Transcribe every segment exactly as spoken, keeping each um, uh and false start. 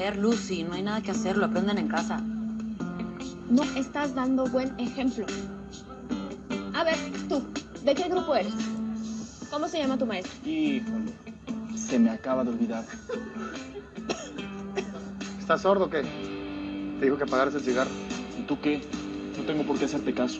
hacer, Lucy. No hay nada que hacer, lo aprenden en casa. No estás dando buen ejemplo. A ver, tú, ¿de qué grupo eres? ¿Cómo se llama tu maestra? Híjole, se me acaba de olvidar. ¿Estás sordo o qué? Te dijo que apagaras el cigarro. ¿Y tú qué? No tengo por qué hacerte caso.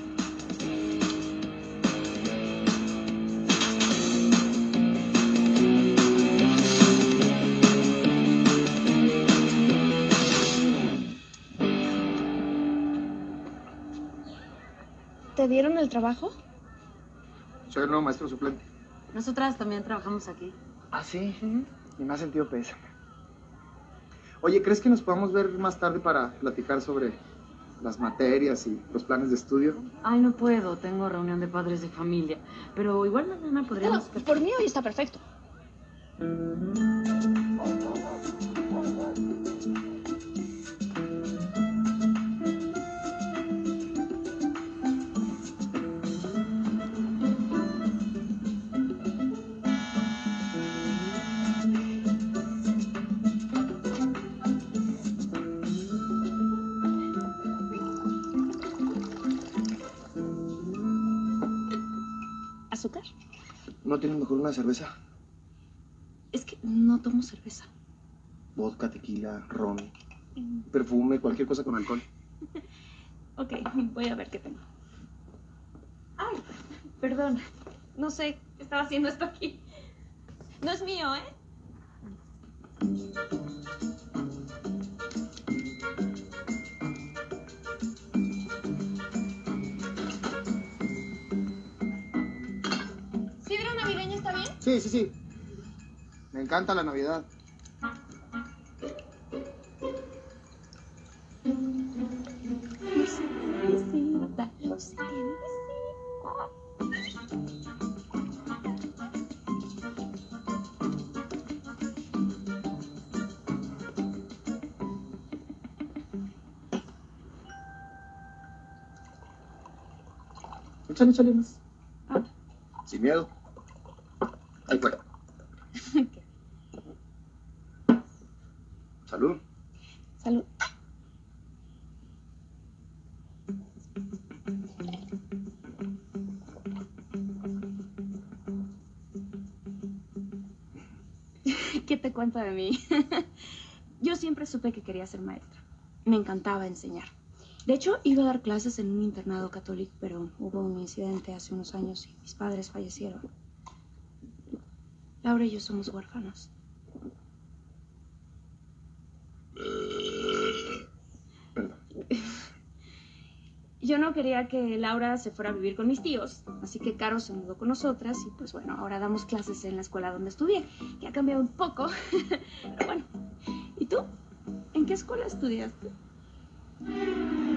¿Te dieron el trabajo? Soy el nuevo maestro suplente. Nosotras también trabajamos aquí. ¿Ah, sí? Y me ha sentido pésame. Oye, ¿crees que nos podamos ver más tarde para platicar sobre las materias y los planes de estudio? Ay, no puedo. Tengo reunión de padres de familia. Pero igual mañana podríamos... No, por mí hoy está perfecto. ¿Azúcar? ¿No tienes mejor una cerveza? Es que no tomo cerveza. Vodka, tequila, ron, perfume, cualquier cosa con alcohol. Ok, voy a ver qué tengo. Ay, perdón. No sé qué estaba haciendo esto aquí. No es mío, ¿eh? ¿Sidra navideña está bien? Sí, sí, sí. Me encanta la Navidad. No se tiene visita, no se tiene visita. Échale, échale más. Sin miedo. Ahí fuera. Salud. Salud. ¿Qué te cuento de mí? Yo siempre supe que quería ser maestra. Me encantaba enseñar. De hecho, iba a dar clases en un internado católico, pero hubo un incidente hace unos años y mis padres fallecieron. Laura y yo somos huérfanos. Perdón. Yo no quería que Laura se fuera a vivir con mis tíos, así que Caro se mudó con nosotras y pues bueno, ahora damos clases en la escuela donde estudié, que ha cambiado un poco, pero bueno. ¿Y tú? ¿En qué escuela estudiaste?